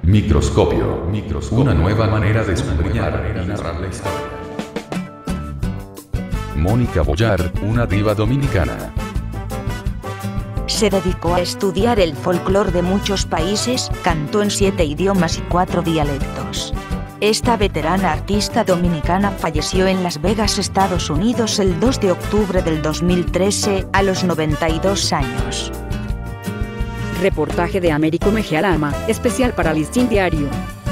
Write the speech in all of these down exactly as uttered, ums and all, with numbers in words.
Microscopio, microscopio, una nueva manera de escudriñar y narrar la historia. Mónica Boyar, una diva dominicana. Se dedicó a estudiar el folclore de muchos países, cantó en siete idiomas y cuatro dialectos. Esta veterana artista dominicana falleció en Las Vegas, Estados Unidos el dos de octubre del dos mil trece, a los noventa y dos años. Reportaje de Américo Mejiarama, especial para Listín Diario.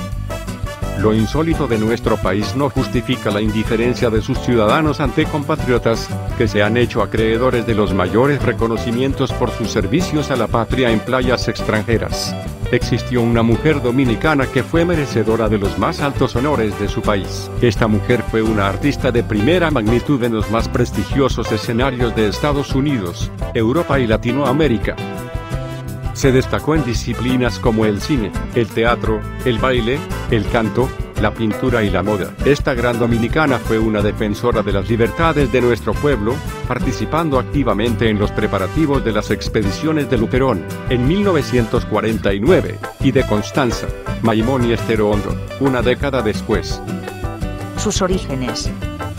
Lo insólito de nuestro país no justifica la indiferencia de sus ciudadanos ante compatriotas, que se han hecho acreedores de los mayores reconocimientos por sus servicios a la patria en playas extranjeras. Existió una mujer dominicana que fue merecedora de los más altos honores de su país. Esta mujer fue una artista de primera magnitud en los más prestigiosos escenarios de Estados Unidos, Europa y Latinoamérica. Se destacó en disciplinas como el cine, el teatro, el baile, el canto, la pintura y la moda. Esta gran dominicana fue una defensora de las libertades de nuestro pueblo, participando activamente en los preparativos de las expediciones de Luperón, en mil novecientos cuarenta y nueve, y de Constanza, Maimón y Estero Hondo, una década después. Sus orígenes.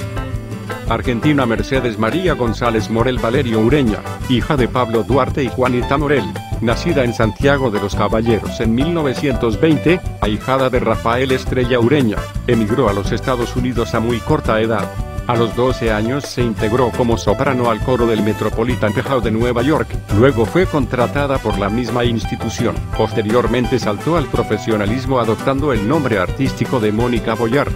Argentina. Mercedes María González Morel Valerio Ureña, hija de Pablo Duarte y Juanita Morel, nacida en Santiago de los Caballeros en mil novecientos veinte, ahijada de Rafael Estrella Ureña, emigró a los Estados Unidos a muy corta edad. A los doce años se integró como soprano al coro del Metropolitan Opera de Nueva York, luego fue contratada por la misma institución. Posteriormente saltó al profesionalismo adoptando el nombre artístico de Mónica Boyar.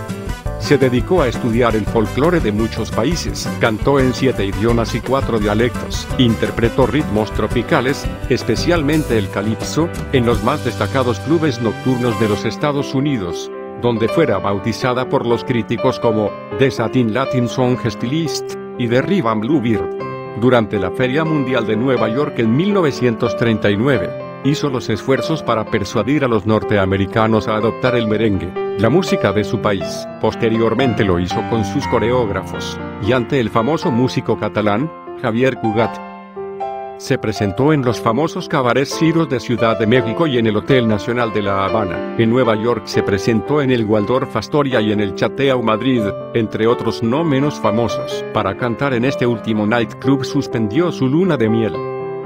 Se dedicó a estudiar el folclore de muchos países, cantó en siete idiomas y cuatro dialectos, interpretó ritmos tropicales, especialmente el calipso, en los más destacados clubes nocturnos de los Estados Unidos, donde fuera bautizada por los críticos como The Satin Latin Song Stylist y The Rhythm Bluebird. Durante la Feria Mundial de Nueva York en mil novecientos treinta y nueve, hizo los esfuerzos para persuadir a los norteamericanos a adoptar el merengue, la música de su país. Posteriormente lo hizo con sus coreógrafos, y ante el famoso músico catalán, Javier Cugat. Se presentó en los famosos cabarets Ciros de Ciudad de México y en el Hotel Nacional de La Habana. En Nueva York se presentó en el Waldorf Astoria y en el Chateau Madrid, entre otros no menos famosos. Para cantar en este último nightclub suspendió su luna de miel.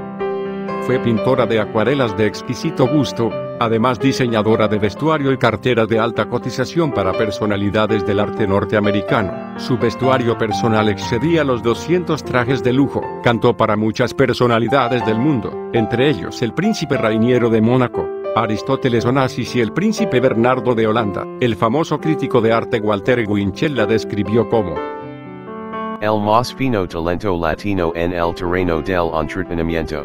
Fue pintora de acuarelas de exquisito gusto, además diseñadora de vestuario y carteras de alta cotización para personalidades del arte norteamericano. Su vestuario personal excedía los doscientos trajes de lujo. Cantó para muchas personalidades del mundo, entre ellos el príncipe Rainiero de Mónaco, Aristóteles Onassis y el príncipe Bernardo de Holanda. El famoso crítico de arte Walter Winchell la describió como el más fino talento latino en el terreno del entretenimiento.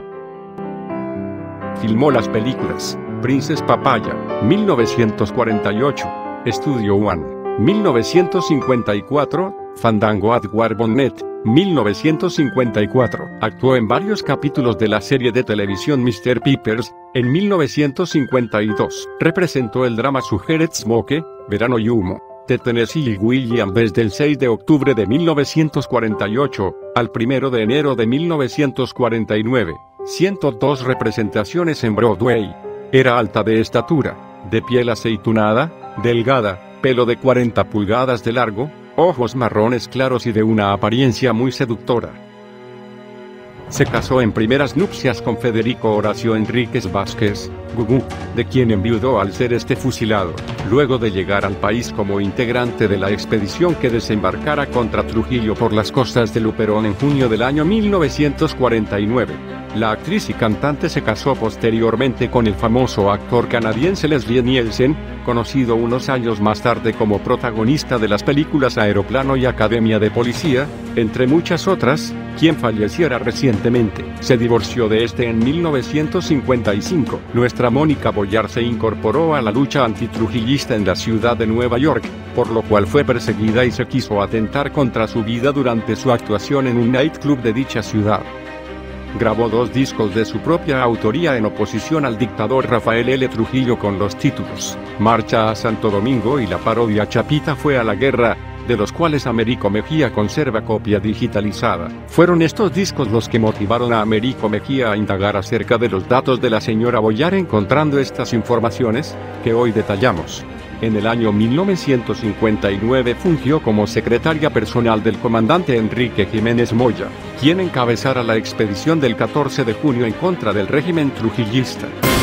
Filmó las películas Princess Papaya, mil novecientos cuarenta y ocho, Studio One, mil novecientos cincuenta y cuatro, Fandango at War Bonnet, mil novecientos cincuenta y cuatro. Actuó en varios capítulos de la serie de televisión mister Peepers, en mil novecientos cincuenta y dos. Representó el drama Sugared Smoke, Verano y Humo, de Tennessee Williams desde el seis de octubre de mil novecientos cuarenta y ocho, al primero de enero de mil novecientos cuarenta y nueve. ciento dos representaciones en Broadway. Era alta de estatura, de piel aceitunada, delgada, pelo de cuarenta pulgadas de largo, ojos marrones claros y de una apariencia muy seductora. Se casó en primeras nupcias con Federico Horacio Enríquez Vázquez, Gugu, de quien enviudó al ser este fusilado, luego de llegar al país como integrante de la expedición que desembarcara contra Trujillo por las costas de Luperón en junio del año mil novecientos cuarenta y nueve. La actriz y cantante se casó posteriormente con el famoso actor canadiense Leslie Nielsen, conocido unos años más tarde como protagonista de las películas Aeroplano y Academia de Policía, entre muchas otras, quien falleciera recientemente. Se divorció de este en mil novecientos cincuenta y cinco. Nuestra Mónica Boyar se incorporó a la lucha antitrujillista en la ciudad de Nueva York, por lo cual fue perseguida y se quiso atentar contra su vida durante su actuación en un nightclub de dicha ciudad. Grabó dos discos de su propia autoría en oposición al dictador Rafael L. Trujillo con los títulos Marcha a Santo Domingo y la parodia Chapita fue a la guerra, de los cuales Américo Mejía conserva copia digitalizada. Fueron estos discos los que motivaron a Américo Mejía a indagar acerca de los datos de la señora Boyar, encontrando estas informaciones, que hoy detallamos. En el año mil novecientos cincuenta y nueve fungió como secretaria personal del comandante Enrique Jiménez Moya, quien encabezara la expedición del catorce de junio en contra del régimen trujillista.